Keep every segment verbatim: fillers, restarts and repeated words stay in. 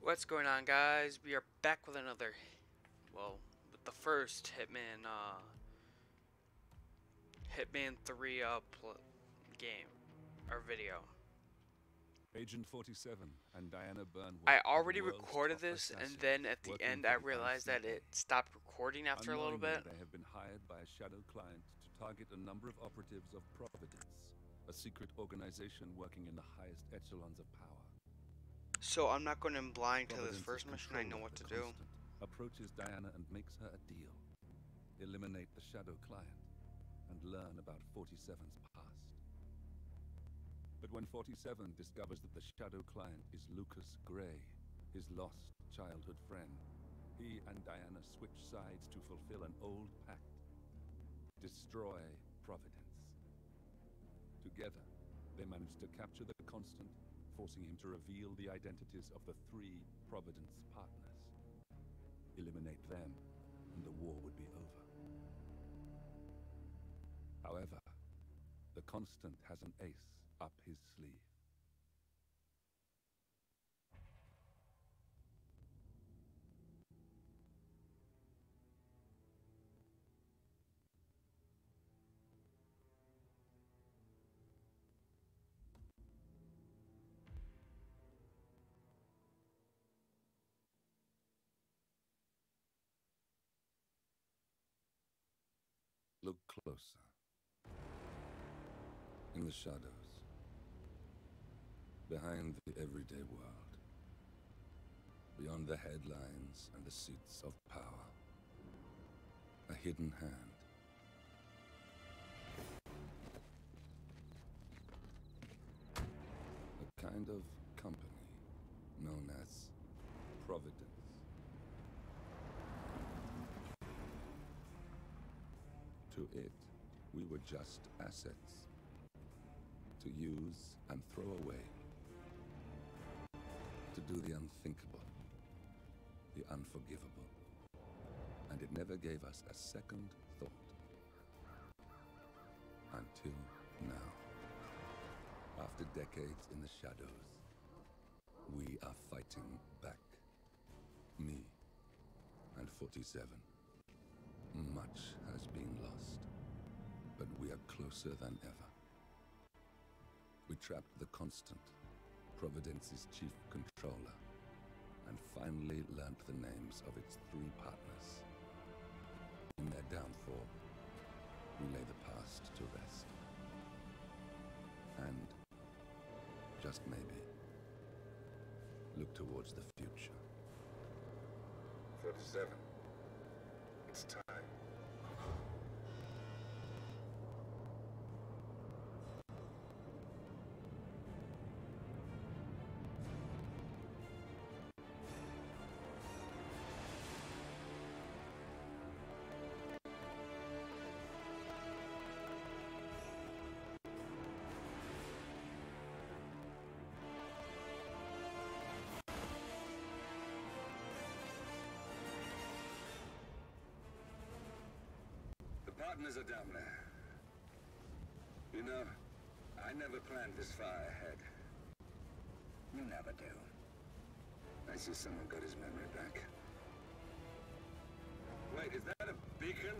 What's going on, guys? We are back with another, well, with the first Hitman, uh, Hitman three, uh, game, or video. Agent forty-seven and Diana Byrne I already recorded this, and then at the end I realized that it stopped recording after a little bit. They have been hired by a shadow client to target a number of operatives of Providence, a secret organization working in the highest echelons of power. So I'm not going in blind to this first mission. I know what to do. Approaches Diana and makes her a deal. Eliminate the shadow client and learn about forty-seven's past. But when forty-seven discovers that the shadow client is Lucas Gray, his lost childhood friend, he and Diana switch sides to fulfill an old pact. Destroy Providence. Together, they manage to capture the Constant, forcing him to reveal the identities of the three Providence partners. Eliminate them, and the war would be over. However, the Constant has an ace up his sleeve. Look closer. In the shadows. Behind the everyday world. Beyond the headlines and the seats of power. A hidden hand. A kind of company known as Providence. To it, we were just assets. To use and throw away. To do the unthinkable. The unforgivable. And it never gave us a second thought. Until now. After decades in the shadows, we are fighting back. Me and forty-seven. Much has been lost, but we are closer than ever. We trapped the Constant, Providence's chief controller, and finally learnt the names of its three partners. In their downfall, we lay the past to rest. And, just maybe, look towards the future. forty-seven. It's time. Partners are down there. You know, I never planned this far ahead. You never do. I see someone got his memory back. Wait, is that a beacon?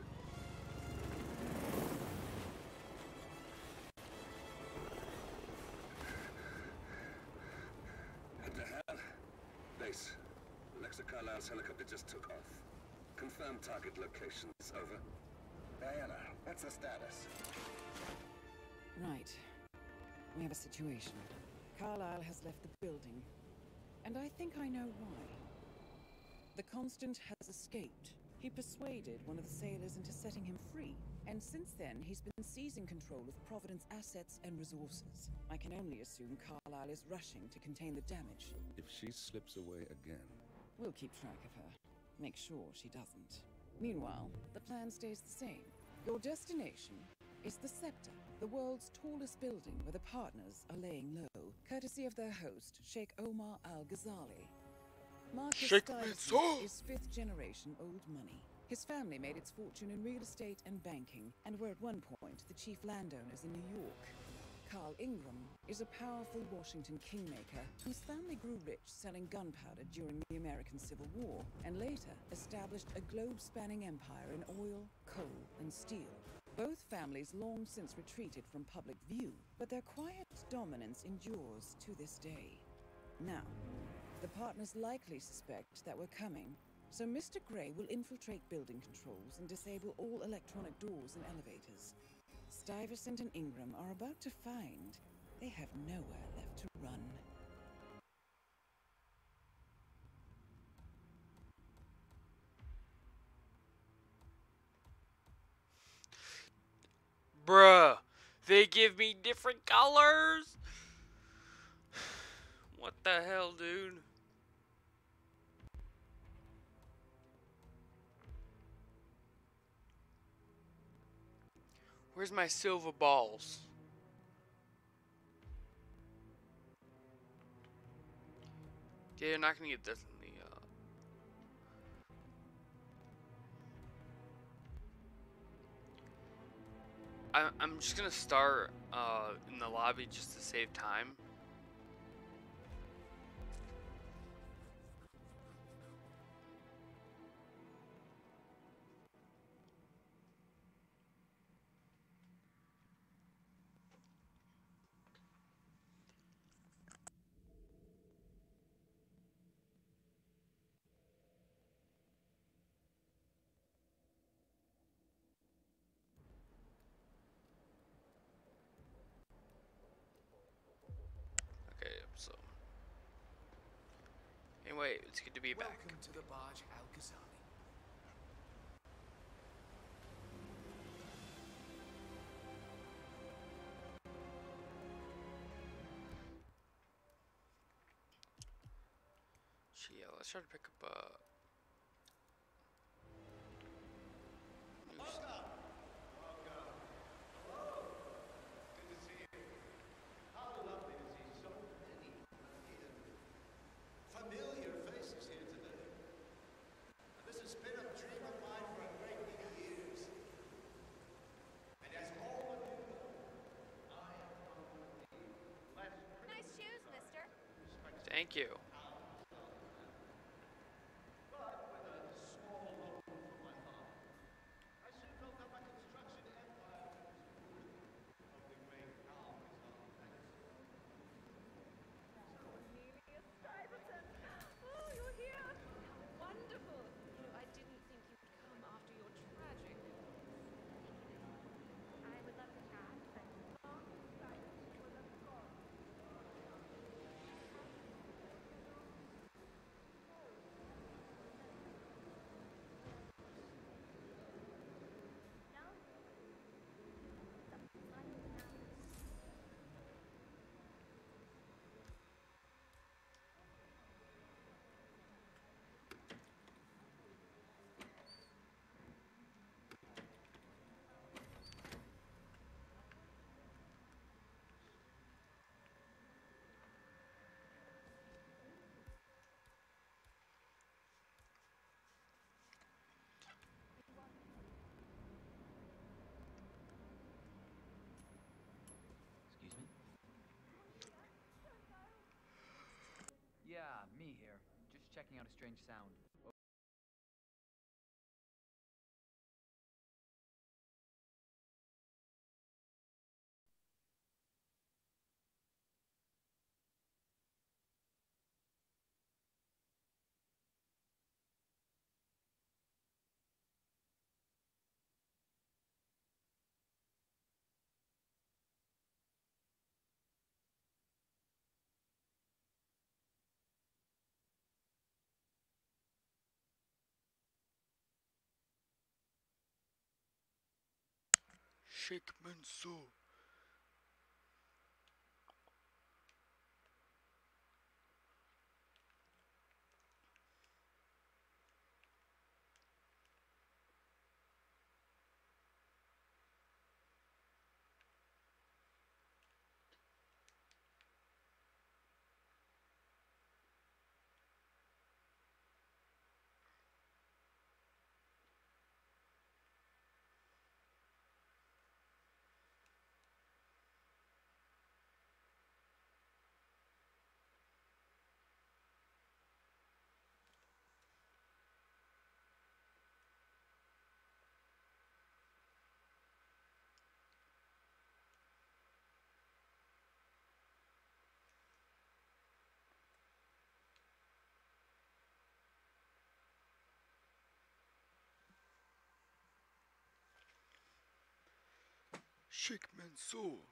What the hell? Base. Alexa Carlisle's helicopter just took off. Confirm target locations. Over. Diana, what's the status? Right. We have a situation. Carlisle has left the building. And I think I know why. The Constant has escaped. He persuaded one of the sailors into setting him free. And since then, he's been seizing control of Providence assets and resources. I can only assume Carlisle is rushing to contain the damage. If she slips away again... We'll keep track of her. Make sure she doesn't. Meanwhile, the plan stays the same. Your destination is the Scepter, the world's tallest building where the partners are laying low, courtesy of their host, Sheikh Omar Al-Ghazali. Marcus Stuyvesant is fifth generation old money. His family made its fortune in real estate and banking, and were at one point the chief landowners in New York. Carl Ingram is a powerful Washington kingmaker whose family grew rich selling gunpowder during the American Civil War and later established a globe-spanning empire in oil, coal, and steel. Both families long since retreated from public view, but their quiet dominance endures to this day. Now, the partners likely suspect that we're coming, so Mister Gray will infiltrate building controls and disable all electronic doors and elevators. Stuyvesant and Ingram are about to find they have nowhere left to run. Bruh, they give me different colors? What the hell, dude? Where's my silver balls? Yeah, you're not gonna get this in the, uh... I, I'm just gonna start, uh, in the lobby just to save time. Okay, so... Anyway, it's good to be back. Welcome to the barge, Al-Ghazali. So yeah, let's try to pick up, uh... news. Familiar faces here today. This has been a dream of mine for a great many years. And as all of you know, I am one of the less Nice shoes, mister. Thank you. but with a small loan from my father, I soon built up a construction empire of the great Al-Ghazali dynasty. Cornelius Stuyvesant. Oh, you're here. How wonderful. You know, I didn't think you'd come after your tragic. I would love to chat, but Tom Stuyvesant was a god. No? Something funny happened. Excuse me? Yeah, me here. Just checking out a strange sound. Oh. Sheikh Mansour. Shakeman soul.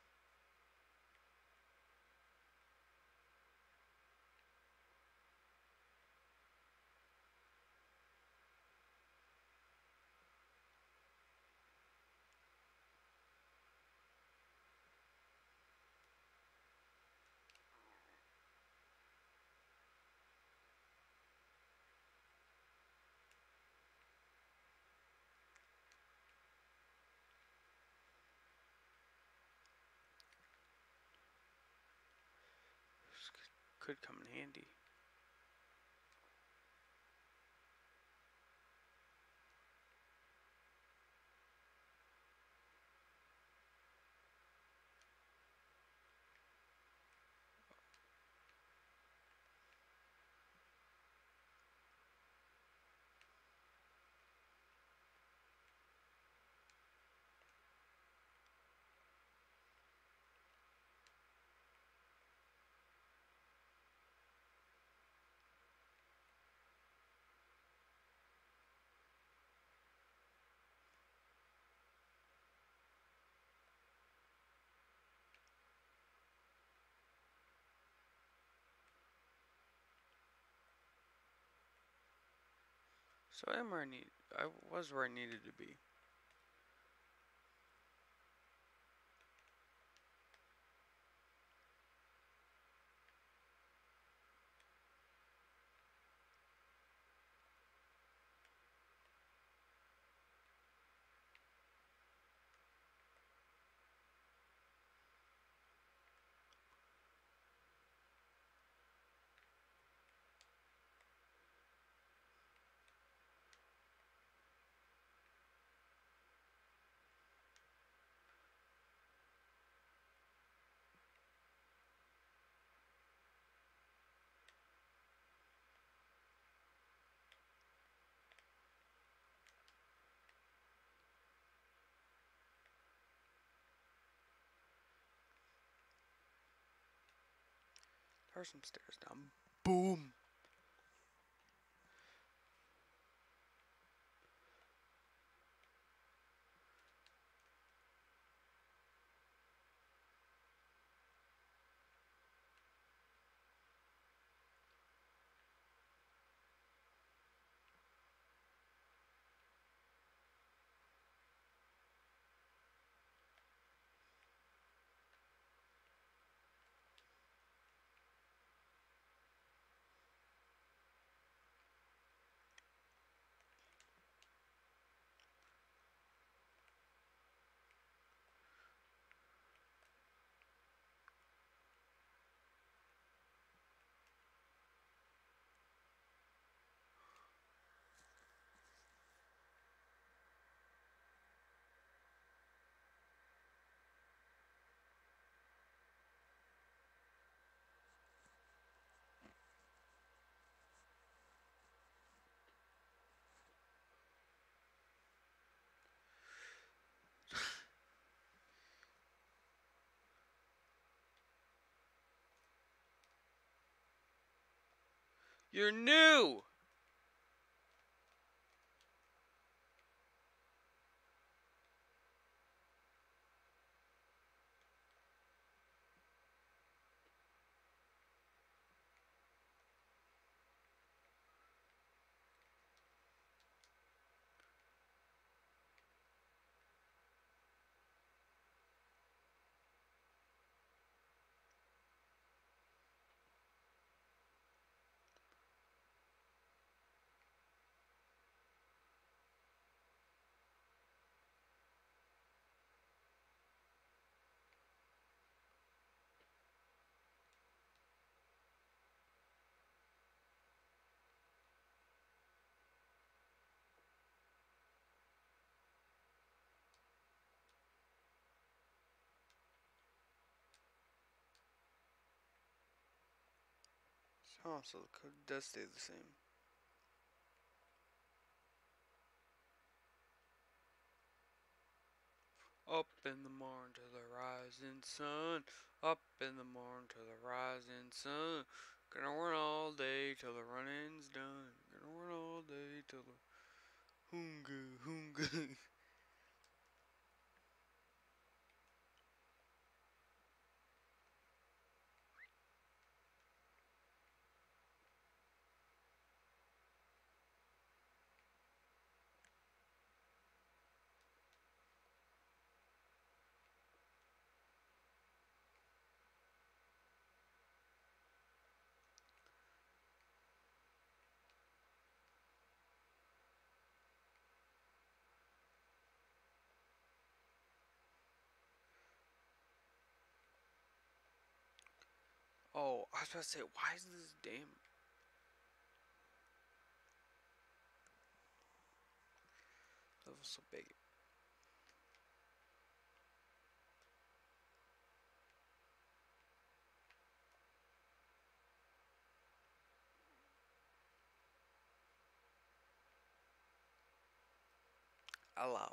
Could come in handy. So I am where I need. I was where I needed to be. There are some stairs down. Boom. You're new. Oh, so the code does stay the same. Up in the morning to the rising sun. Up in the morning to the rising sun. Gonna run all day till the running's done. Gonna run all day till the hoonga hoonga. Oh, I was about to say, why is this damn level so big? Allow.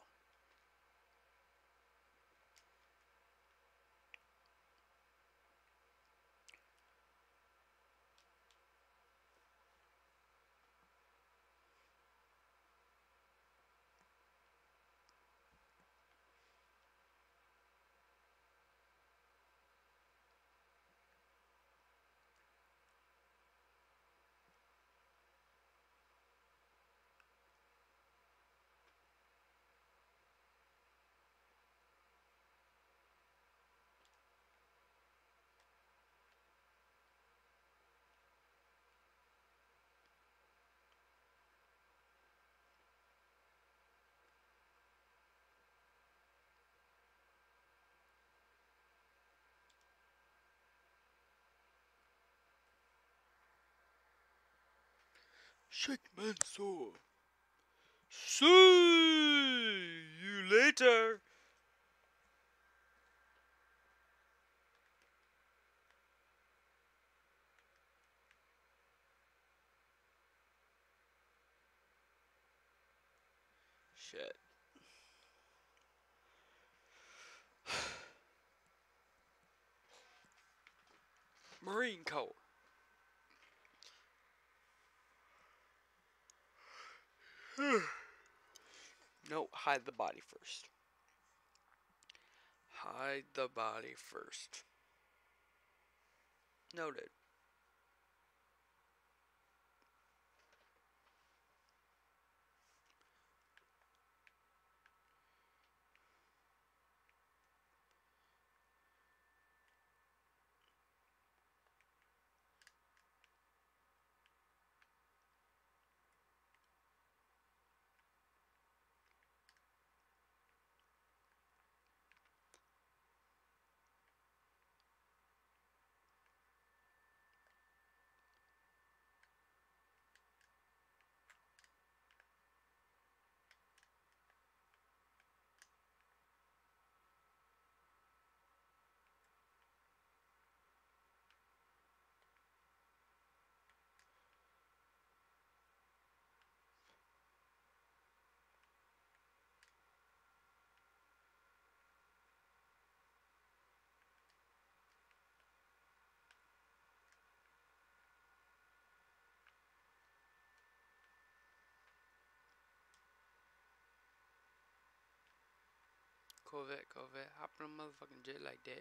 Shake man sword. See you later. Shit. Marine Corps. No, hide the body first. Hide the body first. Noted. Corvette, Corvette. Hop in a motherfucking jet like that.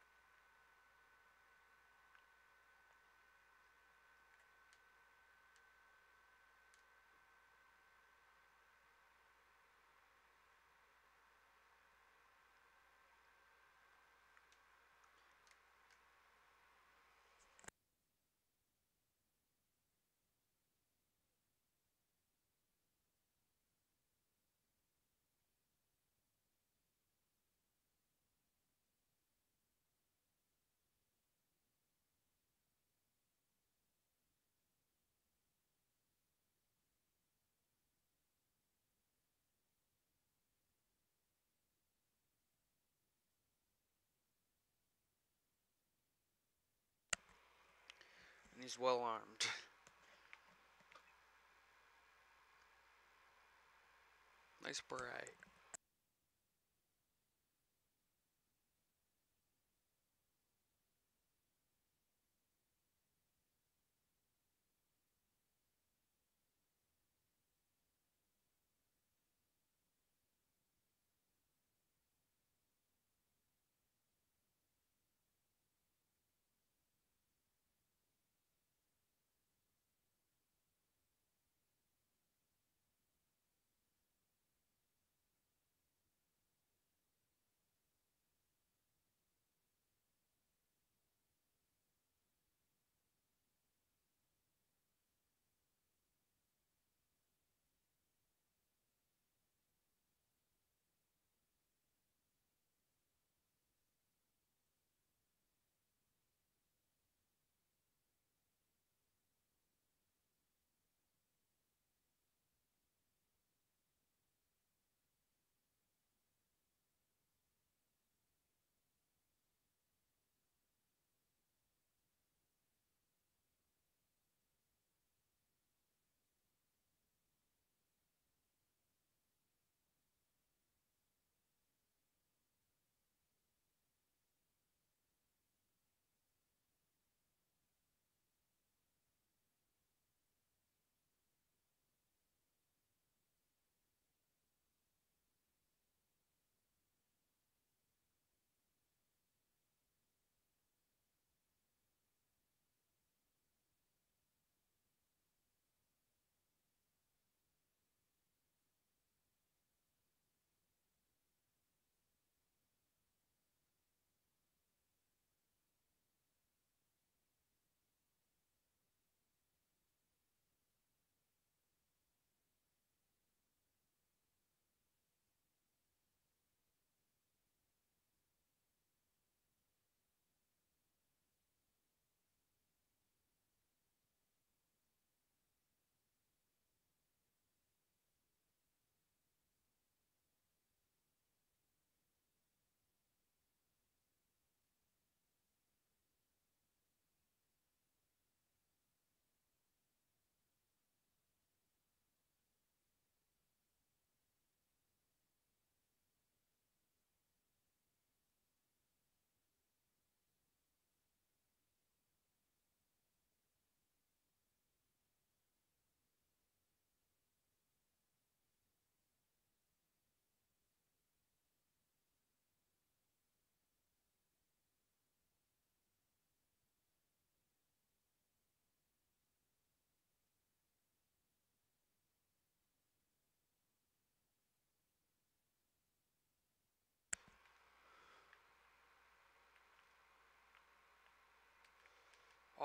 And he's well armed. Nice beret.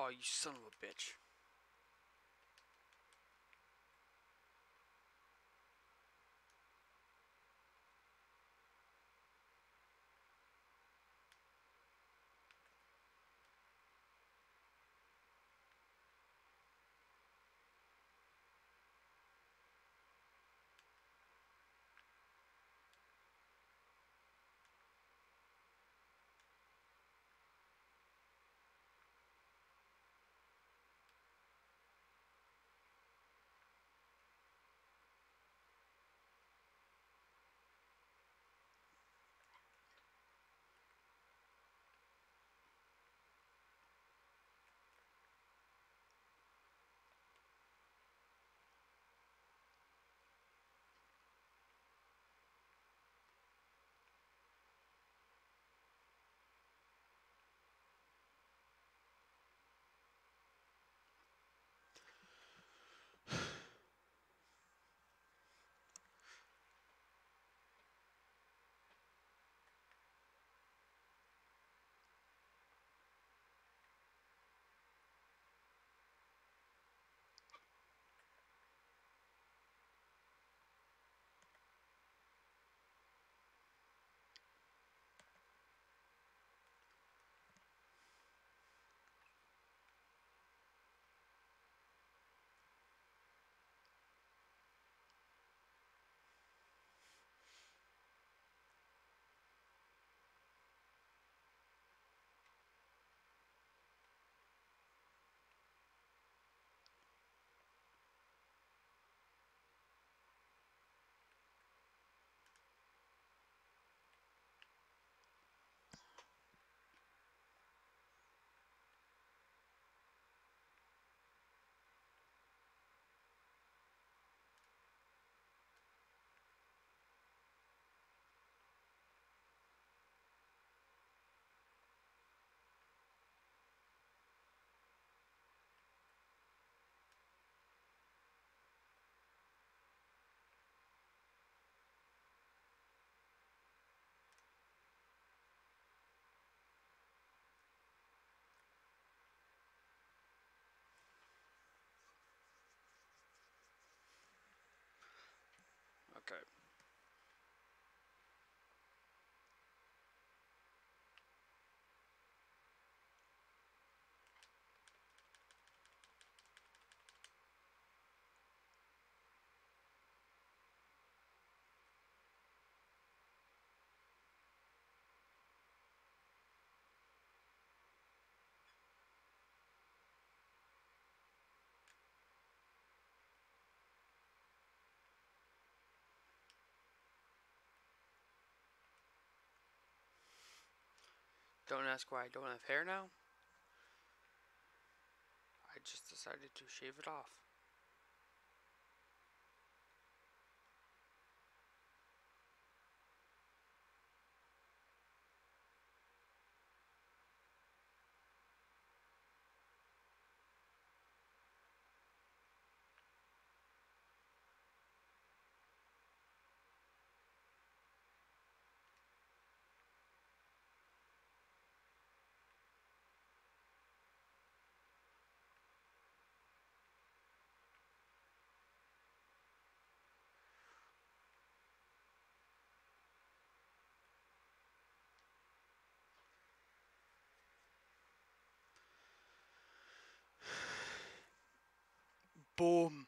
Oh, you son of a bitch. Okay. Don't ask why I don't have hair now. I just decided to shave it off. Boom.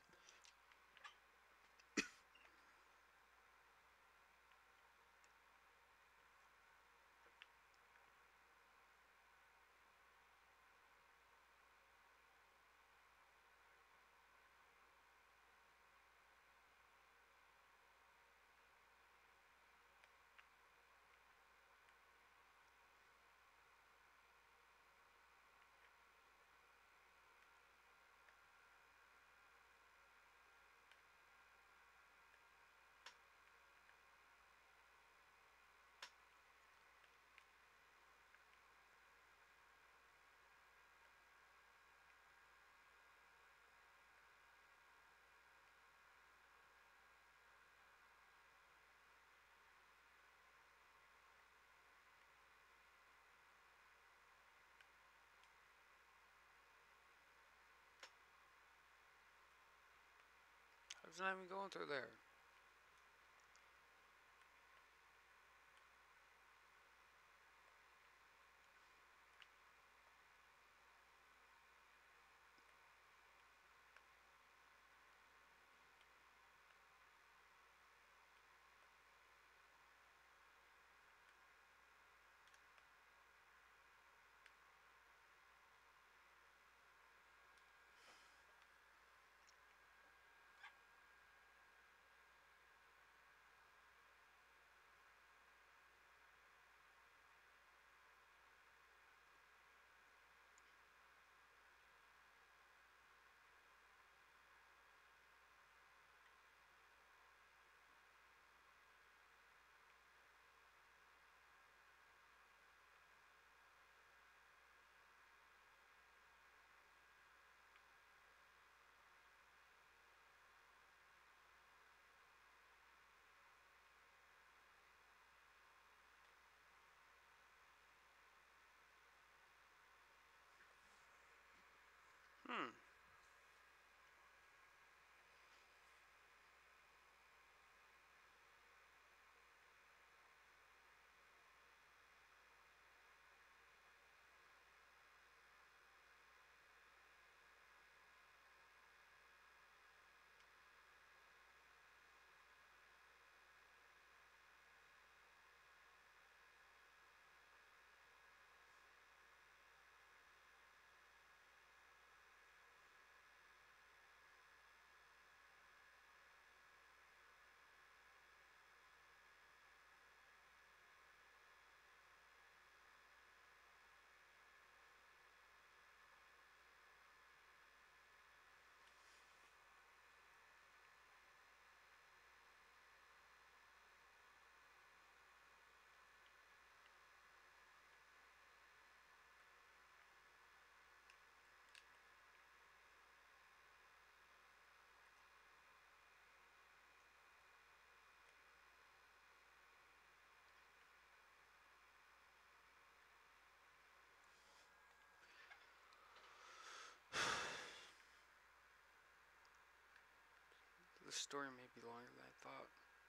It's not even going through there. Hmm. The story may be longer than I thought.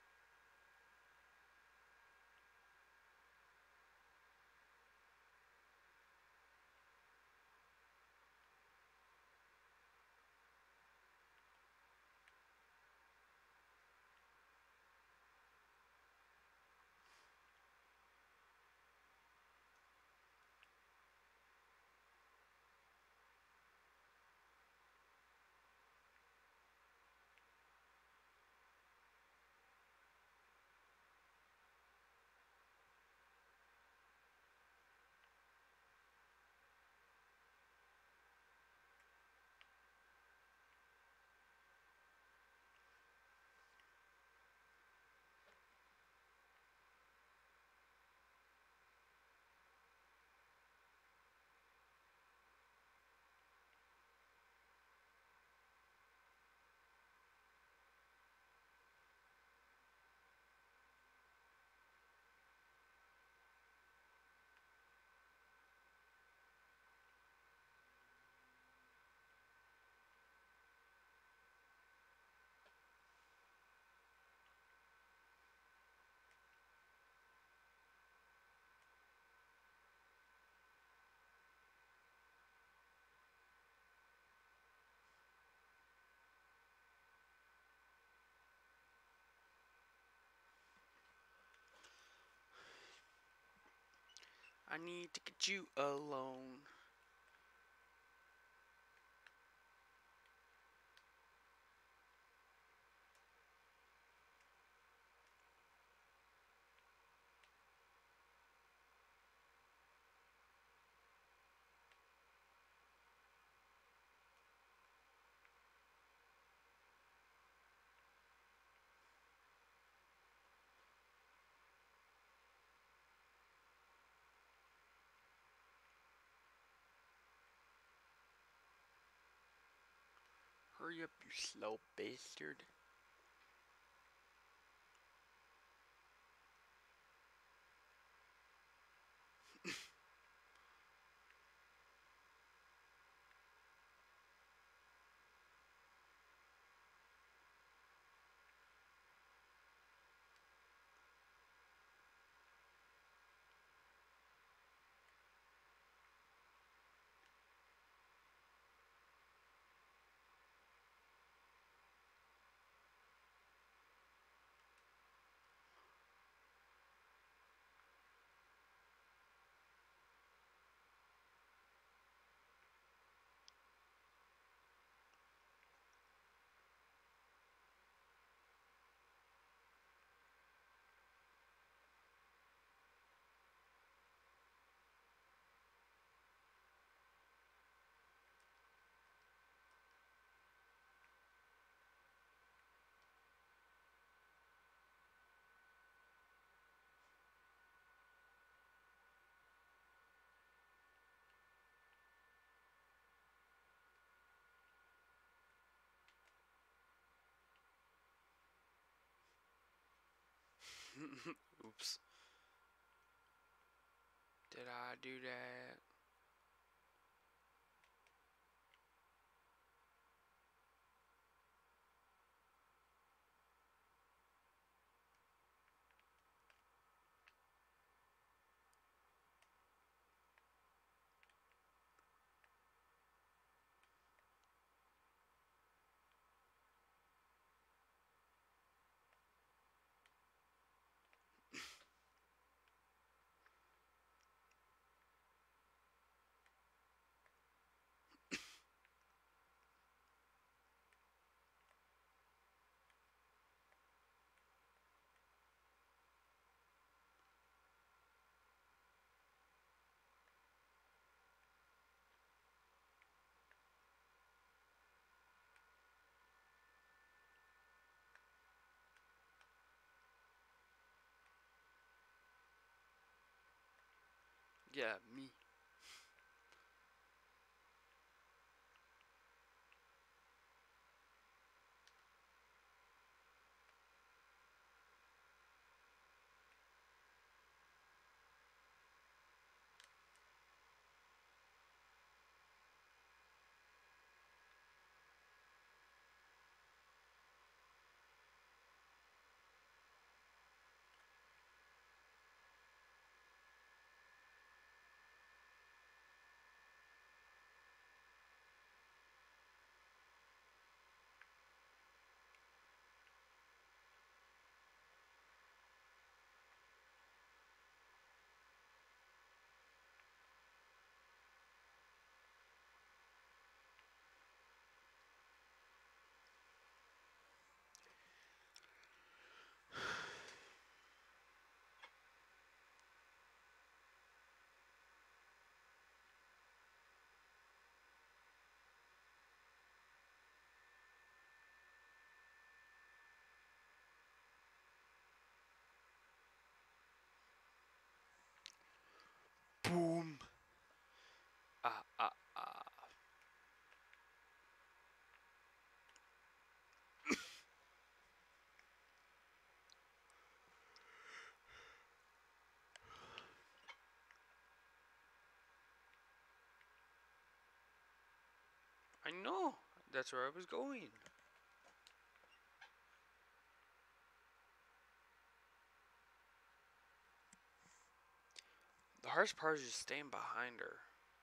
I need to get you alone. Hurry up, you slow bastard. Oops. Did I do that? Yeah, me. Boom. Ah, ah, ah. I know. That's where I was going. The hardest part is just staying behind her.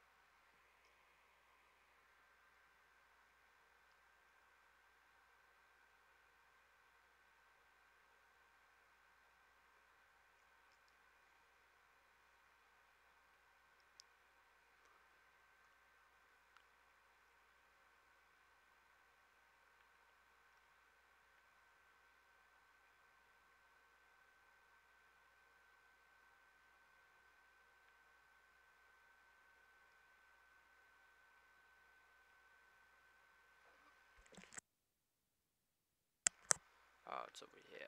Oh, it's over here.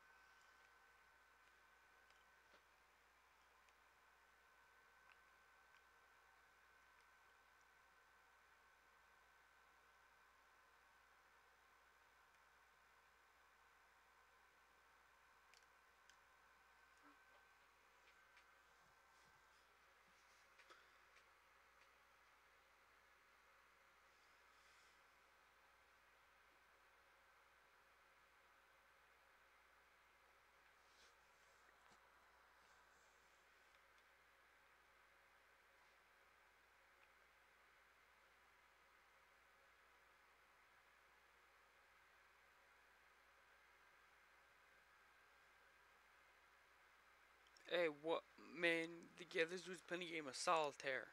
Hey, what? Man, yeah, this dude's playing a game of solitaire.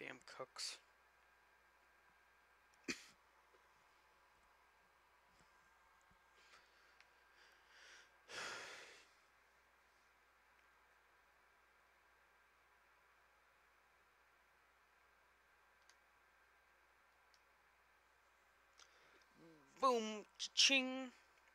Damn cooks. Boom, ching.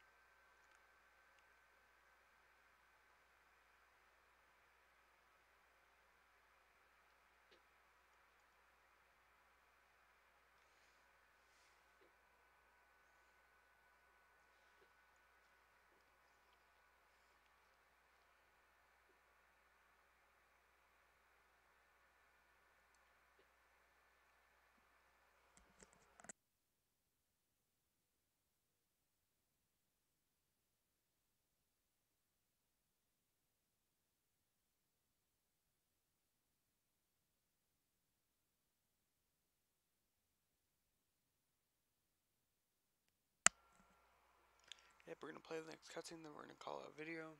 Yep, we're gonna play the next cutscene, then we're gonna call it a video.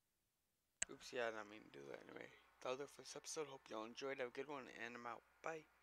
Oops, yeah, I didn't mean to do that anyway. That'll do it for this episode. Hope y'all enjoyed. Have a good one, and I'm out. Bye.